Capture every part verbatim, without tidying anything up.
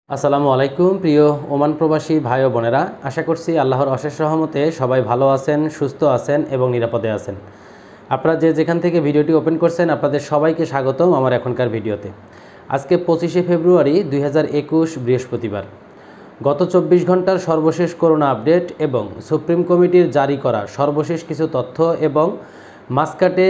আসসালামু আলাইকুম প্রিয় ওমান প্রবাসী ভাই ও বোনেরা, আশা করছি আল্লাহর অশেষ রহমতে সবাই ভালো আছেন, সুস্থ আছেন এবং নিরাপদে আছেন। আপনারা যে যেখান থেকে ভিডিওটি ওপেন করছেন আপনাদের সবাইকে স্বাগতম আমার এখনকার ভিডিওতে। আজকে পঁচিশে ফেব্রুয়ারি দুই হাজার একুশ বৃহস্পতিবার। গত চব্বিশ ঘন্টার সর্বশেষ করোনা আপডেট এবং সুপ্রিম কমিটির জারি করা সর্বশেষ কিছু তথ্য এবং মাসকাটে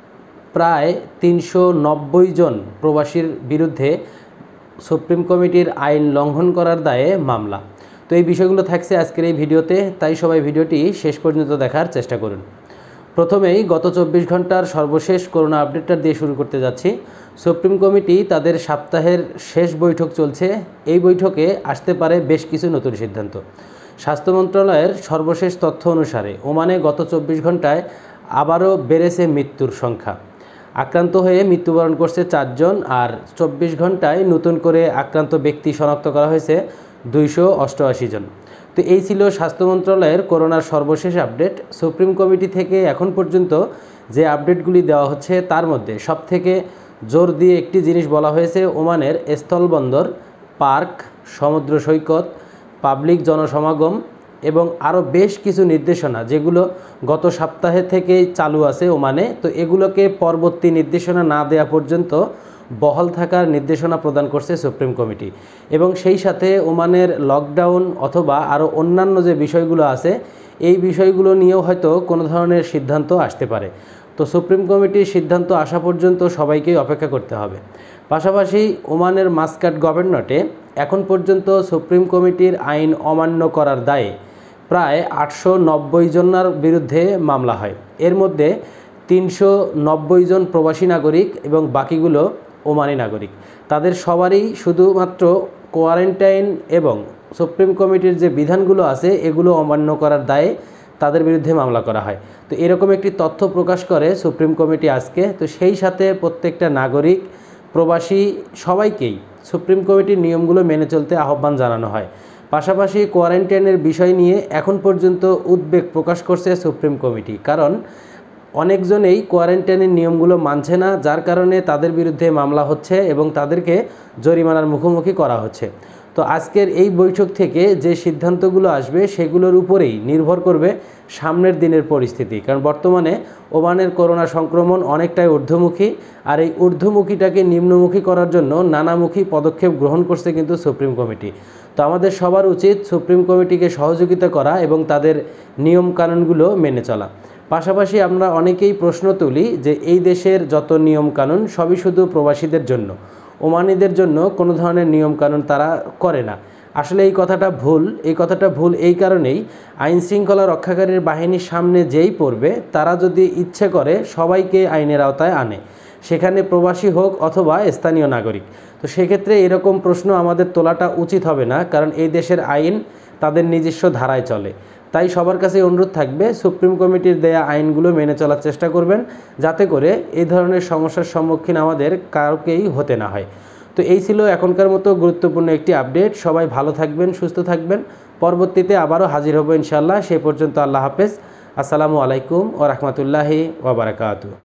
প্রায় তিনশো নব্বই জন প্রবাসীর বিরুদ্ধে সুপ্রিম কমিটির আইন লঙ্ঘন করার দায়ে মামলা। তো এই বিষয়গুলো থাকছে আজকের এই ভিডিওতে, তাই সবাই ভিডিওটি শেষ পর্যন্ত দেখার চেষ্টা করুন। প্রথমেই গত চব্বিশ ঘন্টার সর্বশেষ করোনা আপডেটটা দিয়ে শুরু করতে যাচ্ছি। সুপ্রিম কমিটি তাদের সপ্তাহের শেষ বৈঠক চলছে। এই বৈঠকে আসতে পারে বেশ কিছু নতুন সিদ্ধান্ত। স্বাস্থ্য মন্ত্রণালয়ের সর্বশেষ তথ্য অনুসারে ওমানে গত চব্বিশ ঘন্টায় আবারও বেড়েছে মৃত্যুর সংখ্যা। আক্রান্ত হয়ে মৃত্যুবরণ করছে চারজন, আর চব্বিশ ঘন্টায় নতুন করে আক্রান্ত ব্যক্তি শনাক্ত করা হয়েছে দুইশো অষ্টআশি জন। তো এই ছিল স্বাস্থ্য মন্ত্রণালয়ের করোনার সর্বশেষ আপডেট। সুপ্রিম কমিটি থেকে এখন পর্যন্ত যে আপডেটগুলি দেওয়া হচ্ছে তার মধ্যে সবথেকে জোর দিয়ে একটি জিনিস বলা হয়েছে, ওমানের স্থলবন্দর, পার্ক, সমুদ্র সৈকত, পাবলিক জনসমাগম এবং আরও বেশ কিছু নির্দেশনা যেগুলো গত সপ্তাহে থেকেই চালু আছে ওমানে। তো এগুলোকে পরবর্তী নির্দেশনা না দেওয়া পর্যন্ত বহাল থাকার নির্দেশনা প্রদান করছে সুপ্রিম কমিটি। এবং সেই সাথে ওমানের লকডাউন অথবা আরও অন্যান্য যে বিষয়গুলো আছে এই বিষয়গুলো নিয়েও হয়তো কোনো ধরনের সিদ্ধান্ত আসতে পারে। তো সুপ্রিম কমিটির সিদ্ধান্ত আসা পর্যন্ত সবাইকেই অপেক্ষা করতে হবে। পাশাপাশি ওমানের মাসকাট গভর্নরেটে এখন পর্যন্ত সুপ্রিম কমিটির আইন অমান্য করার দায়ে প্রায় আটশো নব্বই জনের বিরুদ্ধে মামলা হয়। এর মধ্যে তিনশো নব্বই জন প্রবাসী নাগরিক এবং বাকিগুলো ওমানি নাগরিক। তাদের সবারই শুধুমাত্র কোয়ারেন্টাইন এবং সুপ্রিম কমিটির যে বিধানগুলো আছে এগুলো অমান্য করার দায়ে তাদের বিরুদ্ধে মামলা করা হয়। তো এরকম একটি তথ্য প্রকাশ করে সুপ্রিম কমিটি আজকে। তো সেই সাথে প্রত্যেকটা নাগরিক, প্রবাসী সবাইকেই সুপ্রিম কমিটির নিয়মগুলো মেনে চলতে আহ্বান জানানো হয়। পাশাপাশি কোয়ারেন্টাইনের বিষয় নিয়ে এখন পর্যন্ত উদ্বেগ প্রকাশ করছে সুপ্রিম কমিটি, কারণ অনেকজনেই কোয়ারেন্টাইনের নিয়মগুলো মানছে না, যার কারণে তাদের বিরুদ্ধে মামলা হচ্ছে এবং তাদেরকে জরিমানার মুখোমুখি করা হচ্ছে। তো আজকের এই বৈঠক থেকে যে সিদ্ধান্তগুলো আসবে সেগুলোর উপরেই নির্ভর করবে সামনের দিনের পরিস্থিতি, কারণ বর্তমানে ওমানের করোনা সংক্রমণ অনেকটাই ঊর্ধ্বমুখী, আর এই ঊর্ধ্বমুখীটাকে নিম্নমুখী করার জন্য নানামুখী পদক্ষেপ গ্রহণ করছে কিন্তু সুপ্রিম কমিটি। তো আমাদের সবার উচিত সুপ্রিম কমিটিকে সহযোগিতা করা এবং তাদের নিয়মকানুনগুলো মেনে চলা। পাশাপাশি আমরা অনেকেই প্রশ্ন তুলি যে এই দেশের যত নিয়মকানুন সবই শুধু প্রবাসীদের জন্য, ওমানিদের জন্য কোনো ধরনের নিয়মকানুন তারা করে না। আসলে এই কথাটা ভুল। এই কথাটা ভুল এই কারণেই, আইন শৃঙ্খলা রক্ষাকারীর বাহিনীর সামনে যেই পড়বে তারা যদি ইচ্ছে করে সবাইকে আইনের আওতায় আনে, সেখানে প্রবাসী হোক অথবা স্থানীয় নাগরিক। তো সেক্ষেত্রে এরকম প্রশ্ন আমাদের তোলাটা উচিত হবে না, কারণ এই দেশের আইন তাদের নিজস্ব ধারায় চলে। তাই সবার কাছে অনুরোধ থাকবে সুপ্রিম কমিটির দেয়া আইনগুলো মেনে চলার চেষ্টা করবেন, যাতে করে এই ধরনের সমস্যার সম্মুখীন আমাদের কাউকেই হতে না হয়। তো এই ছিল এখনকার মতো গুরুত্বপূর্ণ একটি আপডেট। সবাই ভালো থাকবেন, সুস্থ থাকবেন। পরবর্তীতে আবারও হাজির হব ইনশাআল্লাহ। সে পর্যন্ত আল্লাহ হাফেজ। আসসালামু আলাইকুম ওয়া রাহমাতুল্লাহি ওয়া বারাকাতুহু।